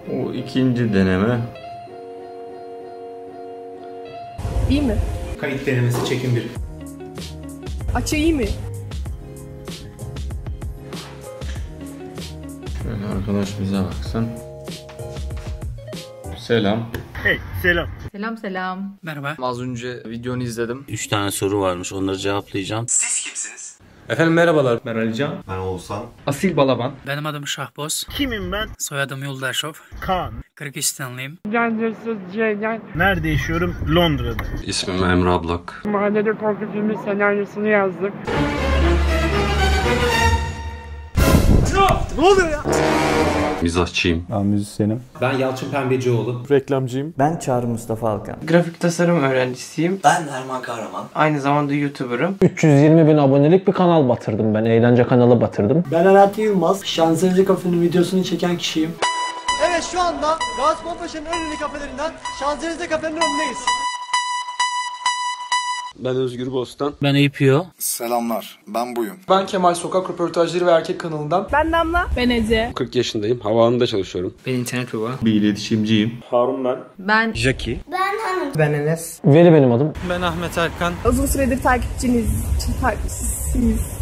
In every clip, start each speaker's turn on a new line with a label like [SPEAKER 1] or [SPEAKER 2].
[SPEAKER 1] O ikinci deneme.
[SPEAKER 2] İyi mi?
[SPEAKER 3] Kayıt denemesi çekim 1.
[SPEAKER 2] Açı iyi mi?
[SPEAKER 1] Şöyle arkadaş bize baksın. Selam.
[SPEAKER 3] Hey, selam.
[SPEAKER 4] Selam selam.
[SPEAKER 5] Merhaba.
[SPEAKER 6] Az önce videonu izledim.
[SPEAKER 5] 3 tane soru varmış, onları cevaplayacağım.
[SPEAKER 7] Siz kimsiniz?
[SPEAKER 6] Efendim merhabalar.
[SPEAKER 3] Ben Alican.
[SPEAKER 7] Ben Oğuzhan.
[SPEAKER 6] Asil Balaban.
[SPEAKER 5] Benim adım Şahboz.
[SPEAKER 3] Kimim ben?
[SPEAKER 5] Soyadım Yoldaşov.
[SPEAKER 3] Kaan.
[SPEAKER 5] Kırgızistanlıyım.
[SPEAKER 3] Nerede yaşıyorum? Londra'da.
[SPEAKER 8] İsmim Emre Ablak.
[SPEAKER 9] Mahallede korku filmi senaryosunu yazdık.
[SPEAKER 3] Ne oluyor ya?
[SPEAKER 8] Mizahçıyım.
[SPEAKER 10] Ben müzisyenim.
[SPEAKER 3] Ben Yalçın Pembecioğlu.
[SPEAKER 10] Reklamcıyım.
[SPEAKER 11] Ben Çağrı Mustafa Alkan.
[SPEAKER 12] Grafik tasarım öğrencisiyim.
[SPEAKER 7] Ben Erman Kahraman.
[SPEAKER 12] Aynı zamanda YouTuber'ım.
[SPEAKER 13] 320.000 abonelik bir kanal batırdım ben. Eğlence kanalı batırdım.
[SPEAKER 14] Ben Alaaddin Yılmaz. Şanzelize Kafe'nin videosunu çeken kişiyim.
[SPEAKER 15] Evet, şu anda Gazi Paşa'nın en ünlü kafelerinden Şanzelize Kafe'nin önündeyiz.
[SPEAKER 8] Ben Özgür Bostan.
[SPEAKER 5] Ben APO.
[SPEAKER 16] Selamlar, ben buyum.
[SPEAKER 17] Ben Kemal Sokak Röportajları ve Erkek kanalından.
[SPEAKER 2] Ben Damla. Ben Ece.
[SPEAKER 8] 40 yaşındayım. Havaalanında çalışıyorum.
[SPEAKER 6] Ben internet baba.
[SPEAKER 1] Bir iletişimciyim.
[SPEAKER 10] Harun ben.
[SPEAKER 4] Ben
[SPEAKER 6] Jackie.
[SPEAKER 15] Ben Hanım.
[SPEAKER 14] Ben Enes.
[SPEAKER 13] Veli benim adım.
[SPEAKER 5] Ben Ahmet Erkan.
[SPEAKER 2] Uzun süredir takipçisiniz.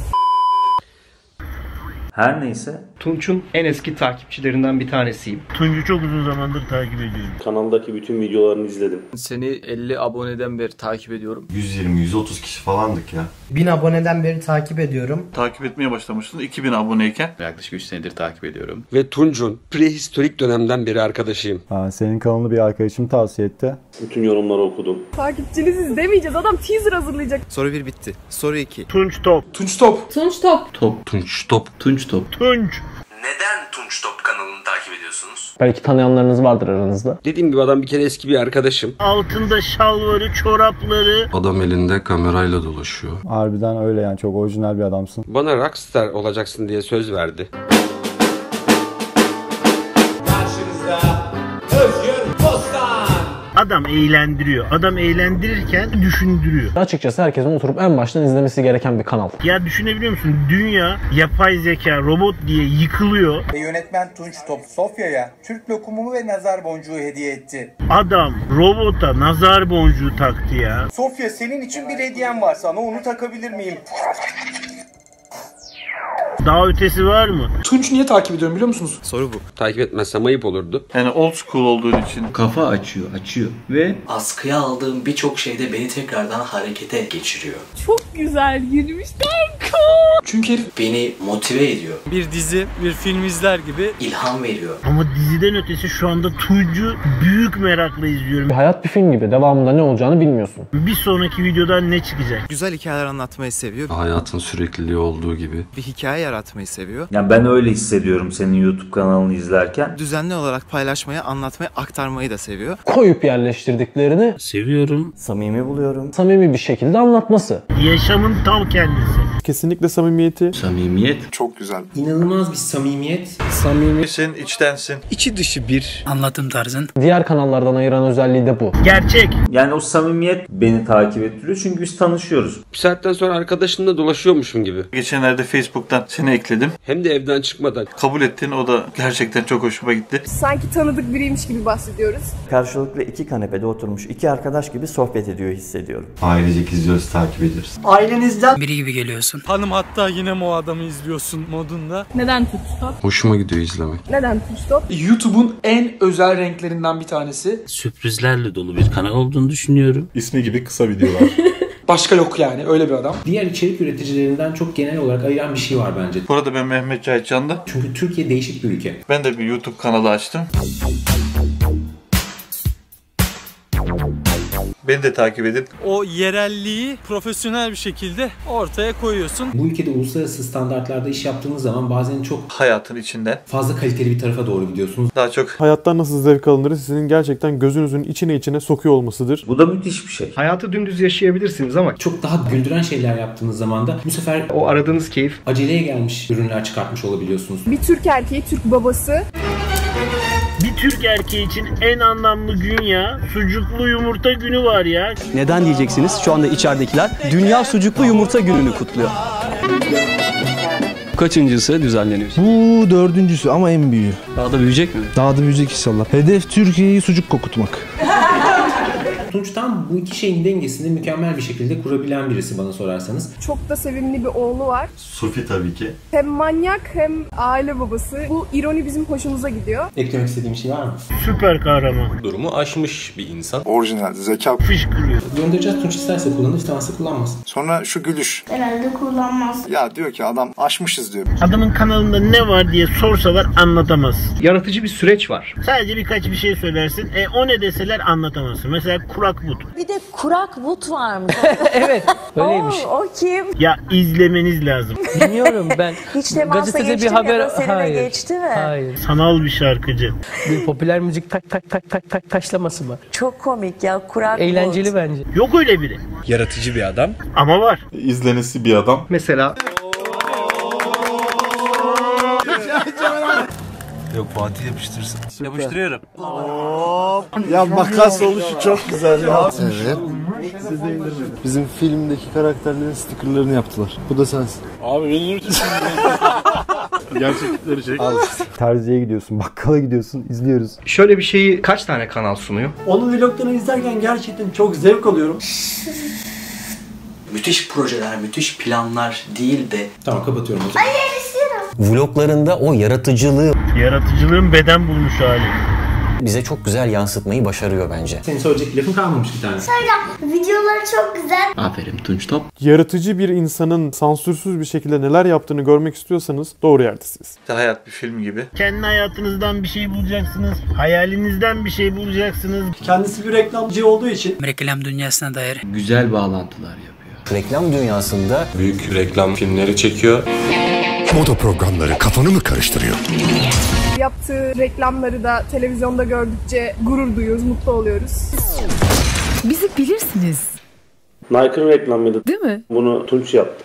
[SPEAKER 11] Her neyse.
[SPEAKER 3] Tunç'un en eski takipçilerinden bir tanesiyim. Tunç'u çok uzun zamandır takip ediyorum.
[SPEAKER 10] Kanaldaki bütün videolarını izledim.
[SPEAKER 6] Seni 50 aboneden beri takip ediyorum.
[SPEAKER 7] 120-130 kişi falandık ya.
[SPEAKER 14] 1000 aboneden beri takip ediyorum.
[SPEAKER 18] Takip etmeye başlamıştın 2000 aboneyken.
[SPEAKER 1] Yaklaşık 3 senedir takip ediyorum.
[SPEAKER 8] Ve Tunç'un prehistorik dönemden beri arkadaşıyım.
[SPEAKER 10] Senin kanalını bir arkadaşım tavsiye etti. Bütün yorumları okudum.
[SPEAKER 2] Takipçiniziz demeyeceğiz. Adam teaser hazırlayacak.
[SPEAKER 6] Soru 1 bitti. Soru 2.
[SPEAKER 3] Tunç Top.
[SPEAKER 17] Tunç Top.
[SPEAKER 4] Tunç Top.
[SPEAKER 8] Tunç Top.
[SPEAKER 1] Tunç Top.
[SPEAKER 3] Tunç.
[SPEAKER 7] Neden Tunç Top kanalını takip ediyorsunuz?
[SPEAKER 13] Belki tanıyanlarınız vardır aranızda.
[SPEAKER 8] Dediğim gibi adam bir kere eski bir arkadaşım.
[SPEAKER 3] Altında şalvarı, çorapları.
[SPEAKER 8] Adam elinde kamerayla dolaşıyor.
[SPEAKER 10] Harbiden öyle yani, çok orijinal bir adamsın.
[SPEAKER 8] Bana rockstar olacaksın diye söz verdi.
[SPEAKER 3] Adam eğlendiriyor. Adam eğlendirirken düşündürüyor.
[SPEAKER 13] Açıkçası herkesin oturup en baştan izlemesi gereken bir kanal.
[SPEAKER 3] Ya düşünebiliyor musun? Dünya yapay zeka, robot diye yıkılıyor.
[SPEAKER 15] Ve yönetmen Tunç Top Sofya'ya Türk lokumu ve nazar boncuğu hediye etti.
[SPEAKER 3] Adam robota nazar boncuğu taktı ya.
[SPEAKER 15] Sofya, senin için bir hediyem var, sana onu takabilir miyim?
[SPEAKER 3] Daha ötesi var mı?
[SPEAKER 17] Tunç niye takip ediyorum biliyor musunuz?
[SPEAKER 6] Soru bu.
[SPEAKER 8] Takip etmezsem ayıp olurdu.
[SPEAKER 18] Yani old school olduğun için.
[SPEAKER 1] Kafa açıyor ve
[SPEAKER 7] Askıya aldığım birçok şeyde beni tekrardan harekete geçiriyor.
[SPEAKER 2] Çok güzel girmiş.
[SPEAKER 17] Çünkü
[SPEAKER 7] Beni motive ediyor.
[SPEAKER 5] Bir dizi, bir film izler gibi.
[SPEAKER 7] İlham veriyor.
[SPEAKER 3] Ama diziden ötesi şu anda Tunç'u büyük merakla izliyorum.
[SPEAKER 13] Hayat bir film gibi. Devamında ne olacağını bilmiyorsun.
[SPEAKER 3] Bir sonraki videodan ne çıkacak?
[SPEAKER 6] Güzel hikayeler anlatmayı seviyor.
[SPEAKER 8] Hayatın sürekliliği olduğu gibi.
[SPEAKER 6] Bir hikaye yaratmayı seviyor.
[SPEAKER 11] Yani ben öyle hissediyorum senin YouTube kanalını izlerken.
[SPEAKER 6] Düzenli olarak paylaşmayı, anlatmayı, aktarmayı da seviyor.
[SPEAKER 13] Koyup yerleştirdiklerini
[SPEAKER 5] Seviyorum.
[SPEAKER 11] Samimi buluyorum.
[SPEAKER 13] samimi bir şekilde anlatması.
[SPEAKER 3] Yaşamın tam kendisi.
[SPEAKER 10] Kesinlikle samimiyeti.
[SPEAKER 1] samimiyet.
[SPEAKER 16] Çok güzel.
[SPEAKER 15] İnanılmaz bir samimiyet.
[SPEAKER 18] Samimisin, içtensin.
[SPEAKER 6] İçi dışı bir.
[SPEAKER 5] Anlatım tarzın.
[SPEAKER 13] Diğer kanallardan ayıran özelliği de bu.
[SPEAKER 3] Gerçek.
[SPEAKER 11] Yani o samimiyet beni takip ettiriyor çünkü biz tanışıyoruz.
[SPEAKER 8] Bir saatten sonra arkadaşımla dolaşıyormuşum gibi.
[SPEAKER 18] Geçenlerde Facebook'tan seni ekledim.
[SPEAKER 8] Hem de evden çıkmadan.
[SPEAKER 18] Kabul ettin, o da gerçekten çok hoşuma gitti.
[SPEAKER 2] Sanki tanıdık biriymiş gibi bahsediyoruz.
[SPEAKER 11] Karşılıklı iki kanepede oturmuş iki arkadaş gibi sohbet ediyor hissediyorum.
[SPEAKER 7] Ailecek izliyoruz, takip ediyoruz.
[SPEAKER 14] Ailenizden
[SPEAKER 5] Biri gibi geliyorsun. Hanım hatta yine mi o adamı izliyorsun modunda.
[SPEAKER 2] Neden Tunç Top?
[SPEAKER 8] Hoşuma gidiyor izlemek.
[SPEAKER 2] Neden Tunç Top?
[SPEAKER 17] YouTube'un en özel renklerinden bir tanesi.
[SPEAKER 5] Sürprizlerle dolu bir kanal olduğunu düşünüyorum.
[SPEAKER 10] İsmi gibi kısa videolar.
[SPEAKER 17] Başka yok yani, öyle bir adam.
[SPEAKER 3] Diğer içerik üreticilerinden çok genel olarak ayıran bir şey var bence.
[SPEAKER 18] Bu arada ben Mehmet Cahitcan'da.
[SPEAKER 3] Çünkü Türkiye değişik bir ülke.
[SPEAKER 18] Ben de bir YouTube kanalı açtım. Beni de takip edin.
[SPEAKER 5] O yerelliği profesyonel bir şekilde ortaya koyuyorsun.
[SPEAKER 3] Bu ülkede uluslararası standartlarda iş yaptığınız zaman bazen çok
[SPEAKER 18] Hayatın içinden.
[SPEAKER 3] fazla kaliteli bir tarafa doğru gidiyorsunuz.
[SPEAKER 18] Daha çok
[SPEAKER 10] Hayattan nasıl zevk alınır sizin gerçekten gözünüzün içine sokuyor olmasıdır.
[SPEAKER 11] Bu da müthiş bir şey.
[SPEAKER 3] Hayatı dümdüz yaşayabilirsiniz ama çok daha güldüren şeyler yaptığınız zaman da bu sefer o aradığınız keyif aceleye gelmiş ürünler çıkartmış olabiliyorsunuz.
[SPEAKER 2] Bir Türk erkeği, Türk babası.
[SPEAKER 3] Bir Türk erkeği için en anlamlı gün ya. Sucuklu yumurta günü var ya.
[SPEAKER 14] Neden diyeceksiniz? Şu anda içeridekiler Dünya Sucuklu Yumurta Günü'nü kutluyor.
[SPEAKER 8] kaçıncısı düzenleniyor?
[SPEAKER 4] Bu 4.'sü ama en büyüğü.
[SPEAKER 8] Daha da büyüyecek mi?
[SPEAKER 4] Daha da büyüyecek inşallah. Hedef Türkiye'yi sucuk kokutmak.
[SPEAKER 3] Tunç tam bu iki şeyin dengesini mükemmel bir şekilde kurabilen birisi bana sorarsanız.
[SPEAKER 2] Çok da sevimli bir oğlu var.
[SPEAKER 1] Sufi tabii ki.
[SPEAKER 2] Hem manyak hem aile babası. Bu ironi bizim hoşumuza gidiyor.
[SPEAKER 3] Eklemek istediğim şey var mı?
[SPEAKER 9] Süper kahraman.
[SPEAKER 3] Durumu aşmış bir insan.
[SPEAKER 16] Orijinal, zeka.
[SPEAKER 9] Fışkırıyor.
[SPEAKER 3] Göndereceğiz, Tunç isterse kullanır, istemezse kullanmasın.
[SPEAKER 16] Sonra şu gülüş.
[SPEAKER 19] Herhalde kullanmaz.
[SPEAKER 16] Ya diyor ki adam aşmışız diyor.
[SPEAKER 9] Adamın kanalında ne var diye sorsalar anlatamaz.
[SPEAKER 13] Yaratıcı bir süreç var.
[SPEAKER 9] Sadece birkaç bir şey söylersin. O ne deseler anlatamazsın. Mesela kurak but.
[SPEAKER 19] Bir de kurak but varmış.
[SPEAKER 13] Evet, öyleymiş.
[SPEAKER 19] O kim?
[SPEAKER 9] Ya izlemeniz lazım.
[SPEAKER 13] Bilmiyorum ben.
[SPEAKER 19] Hiç temasla
[SPEAKER 13] Gazetede
[SPEAKER 19] geçti
[SPEAKER 13] bir haber...
[SPEAKER 19] Hayır. Geçti mi?
[SPEAKER 13] Hayır.
[SPEAKER 9] Sanal bir şarkıcı.
[SPEAKER 13] Bir popüler müzik tak taşlaması mı?
[SPEAKER 19] Çok komik ya kurak
[SPEAKER 13] Eğlenceli
[SPEAKER 19] but.
[SPEAKER 13] bence.
[SPEAKER 9] Yok öyle biri.
[SPEAKER 4] Yaratıcı bir adam.
[SPEAKER 9] Ama var.
[SPEAKER 10] İzlenesi bir adam.
[SPEAKER 13] Mesela
[SPEAKER 18] Yok, Fatih yapıştırsın. Yapıştırıyorum.
[SPEAKER 4] Ya makas oluşu çok güzel ya. Evet. Bizim filmdeki karakterlerin stickerlarını yaptılar. Bu da sensin.
[SPEAKER 10] Abi benim gerçeklikleri çek.
[SPEAKER 4] Terziye gidiyorsun, bakkala gidiyorsun, izliyoruz.
[SPEAKER 13] şöyle bir şeyi kaç tane kanal sunuyor?
[SPEAKER 14] Onun vloglarını izlerken gerçekten çok zevk alıyorum.
[SPEAKER 7] Müthiş projeler, müthiş planlar değil de...
[SPEAKER 3] Tamam, kapatıyorum o zaman.
[SPEAKER 20] Vloglarında o yaratıcılığı,
[SPEAKER 9] Yaratıcılığın beden bulmuş hali.
[SPEAKER 20] bize çok güzel yansıtmayı başarıyor bence.
[SPEAKER 3] Senin söyleyecek lafın kalmamış bir tane.
[SPEAKER 19] Videoları çok güzel.
[SPEAKER 1] Aferin Tunç Top.
[SPEAKER 10] Yaratıcı bir insanın sansürsüz bir şekilde neler yaptığını görmek istiyorsanız doğru yerdesiniz.
[SPEAKER 18] Hayat bir film gibi.
[SPEAKER 9] Kendi hayatınızdan bir şey bulacaksınız. Hayalinizden bir şey bulacaksınız.
[SPEAKER 14] Kendisi bir reklamcı olduğu için
[SPEAKER 7] Reklam dünyasına dair
[SPEAKER 1] Güzel bağlantılar yapıyor.
[SPEAKER 20] Reklam dünyasında
[SPEAKER 8] Büyük reklam filmleri çekiyor.
[SPEAKER 21] Moda programları kafanı mı karıştırıyor?
[SPEAKER 2] Yaptığı reklamları da televizyonda gördükçe gurur duyuyoruz, mutlu oluyoruz.
[SPEAKER 19] Bizi bilirsiniz.
[SPEAKER 13] Nike'ın reklamıydı.
[SPEAKER 19] Değil mi?
[SPEAKER 13] Bunu Tunç yaptı.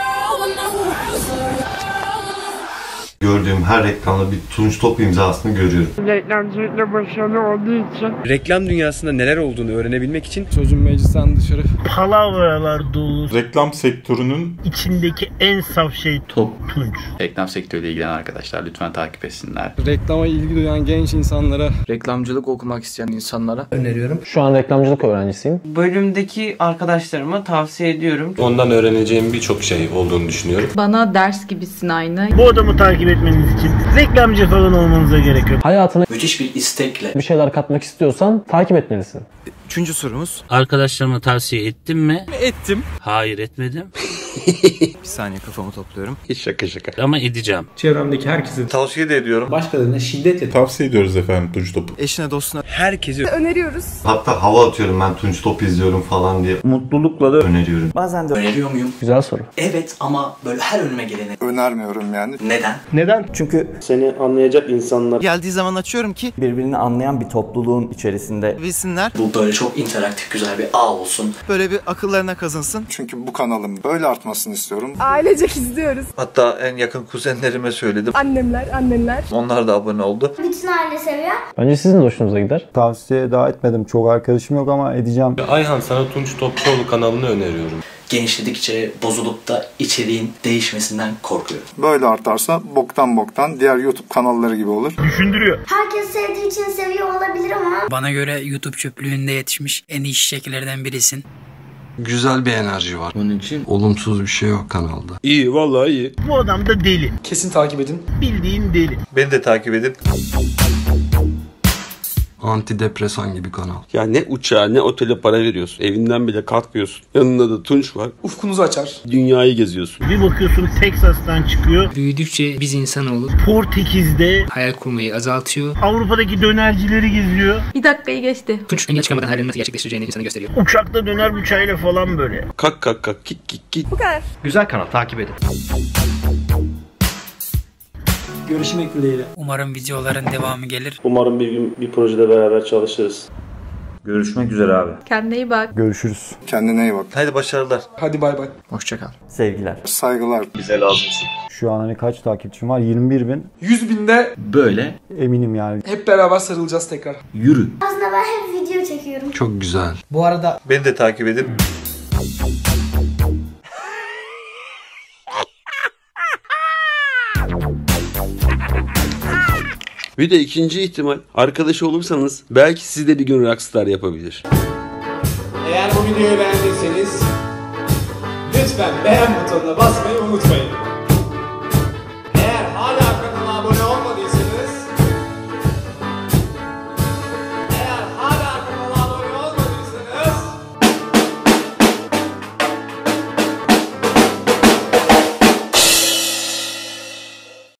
[SPEAKER 21] Gördüğüm her reklamda bir Tunç Top imzasını görüyorum.
[SPEAKER 9] Reklamcılıkla başarılı olduğu için
[SPEAKER 8] Reklam dünyasında neler olduğunu öğrenebilmek için
[SPEAKER 10] Sözün meclisten dışarı.
[SPEAKER 9] palavralar dolu.
[SPEAKER 10] Reklam sektörünün
[SPEAKER 9] İçindeki en saf şey
[SPEAKER 1] Top.
[SPEAKER 9] Tunç.
[SPEAKER 1] Reklam sektörüyle ilgilenen arkadaşlar lütfen takip etsinler.
[SPEAKER 10] reklama ilgi duyan genç insanlara,
[SPEAKER 12] Reklamcılık okumak isteyen insanlara
[SPEAKER 13] Öneriyorum. Şu an reklamcılık öğrencisiyim.
[SPEAKER 12] Bölümdeki arkadaşlarıma tavsiye ediyorum.
[SPEAKER 8] ondan öğreneceğim birçok şey olduğunu düşünüyorum.
[SPEAKER 19] Bana ders gibisin aynı.
[SPEAKER 9] Bu adamı takip etmeniz için reklamcı falan olmanıza gerek yok.
[SPEAKER 13] Hayatına
[SPEAKER 7] Müthiş bir istekle
[SPEAKER 13] bir şeyler katmak istiyorsan takip etmelisin.
[SPEAKER 6] Üçüncü sorumuz.
[SPEAKER 7] arkadaşlarıma tavsiye ettim mi?
[SPEAKER 5] Ettim.
[SPEAKER 7] Hayır, etmedim.
[SPEAKER 6] Bir saniye kafamı topluyorum.
[SPEAKER 8] Hiç şaka.
[SPEAKER 7] Ama edeceğim.
[SPEAKER 3] Çevremdeki herkese,
[SPEAKER 18] Tavsiye de ediyorum.
[SPEAKER 3] başkalarına şiddetle
[SPEAKER 10] tavsiye ediyoruz efendim Tunç Top'u.
[SPEAKER 6] Eşine dostuna
[SPEAKER 8] Herkesi
[SPEAKER 2] Öneriyoruz.
[SPEAKER 21] Hatta hava atıyorum ben Tunç Top izliyorum falan diye.
[SPEAKER 13] Mutlulukla da
[SPEAKER 21] Öneriyorum.
[SPEAKER 11] Bazen de
[SPEAKER 7] Öneriyor muyum?
[SPEAKER 13] güzel soru.
[SPEAKER 7] Evet, ama böyle her önüme gelene.
[SPEAKER 16] Önermiyorum yani.
[SPEAKER 7] Neden?
[SPEAKER 13] Neden?
[SPEAKER 11] çünkü
[SPEAKER 13] Seni anlayacak insanlar.
[SPEAKER 6] geldiği zaman açıyorum ki
[SPEAKER 11] birbirini anlayan bir topluluğun içerisinde
[SPEAKER 6] bilsinler.
[SPEAKER 7] Bu böyle çok interaktif, güzel bir ağ olsun.
[SPEAKER 6] Böyle bir akıllarına kazınsın.
[SPEAKER 16] Çünkü bu kanalın böyle artmasını istiyorum.
[SPEAKER 2] Ailecek izliyoruz.
[SPEAKER 18] Hatta en yakın kuzenlerime söyledim.
[SPEAKER 2] Annemler, annenler.
[SPEAKER 18] Onlar da abone oldu.
[SPEAKER 19] Bütün aile seviyor.
[SPEAKER 13] Bence sizin de hoşunuza gider.
[SPEAKER 4] Tavsiye daha etmedim. Çok arkadaşım yok ama edeceğim.
[SPEAKER 8] Ayhan, sana Tunç Topçuoğlu kanalını öneriyorum.
[SPEAKER 7] Genişledikçe bozulup da içeriğin değişmesinden korkuyorum.
[SPEAKER 16] Böyle artarsa boktan diğer YouTube kanalları gibi olur.
[SPEAKER 9] Düşündürüyor.
[SPEAKER 19] Herkes sevdiği için seviyor olabilir ama
[SPEAKER 7] Bana göre YouTube çöplüğünde yetişmiş en iyi şekillerden birisin.
[SPEAKER 8] Güzel bir enerji var.
[SPEAKER 1] Onun için
[SPEAKER 8] Olumsuz bir şey yok kanalda. İyi, vallahi iyi.
[SPEAKER 9] Bu adam da deli.
[SPEAKER 17] Kesin takip edin.
[SPEAKER 9] Bildiğin deli.
[SPEAKER 18] Beni de takip edin.
[SPEAKER 8] Antidepresan gibi kanal. Ya ne uçağa ne otele para veriyorsun. Evinden bile kalkmıyorsun. Yanında da Tunç var.
[SPEAKER 17] Ufkunuzu açar.
[SPEAKER 8] Dünyayı geziyorsun.
[SPEAKER 9] Bir bakıyorsun Texas'tan çıkıyor.
[SPEAKER 7] Büyüdükçe biz insanoğlu
[SPEAKER 9] Portekiz'de
[SPEAKER 7] hayal kurmayı azaltıyor.
[SPEAKER 9] Avrupa'daki dönercileri geziyor.
[SPEAKER 19] bir dakikayı geçti.
[SPEAKER 7] Tunç engel çıkamadan hayalini nasıl gerçekleştireceğini insana gösteriyor.
[SPEAKER 9] Uçakta döner bıçağıyla falan böyle.
[SPEAKER 8] Kalk kik.
[SPEAKER 2] Bu kadar.
[SPEAKER 13] Güzel kanal, takip edin.
[SPEAKER 14] Görüşmek dileğiyle.
[SPEAKER 7] Umarım videoların devamı gelir.
[SPEAKER 13] Umarım bir gün bir projede beraber çalışırız.
[SPEAKER 1] görüşmek üzere abi.
[SPEAKER 19] Kendine iyi bak.
[SPEAKER 4] Görüşürüz.
[SPEAKER 16] Kendine iyi bak.
[SPEAKER 18] Haydi başarılar.
[SPEAKER 17] Hadi bay bay.
[SPEAKER 7] Hoşça kal.
[SPEAKER 11] sevgiler.
[SPEAKER 16] Saygılar.
[SPEAKER 18] Bize lazımsın.
[SPEAKER 4] Şu an hani kaç takipçim var? 21.000.
[SPEAKER 17] 100.000'de
[SPEAKER 1] Böyle
[SPEAKER 4] Eminim yani.
[SPEAKER 17] hep beraber sarılacağız tekrar.
[SPEAKER 1] yürü.
[SPEAKER 19] Aslında ben hep video çekiyorum.
[SPEAKER 8] Çok güzel.
[SPEAKER 12] Bu arada
[SPEAKER 18] Beni de takip edin.
[SPEAKER 8] Bir de ikinci ihtimal, arkadaşı olursanız belki siz de bir gün rockstar yapabilir.
[SPEAKER 15] Eğer bu videoyu beğendiyseniz lütfen beğen butonuna basmayı unutmayın.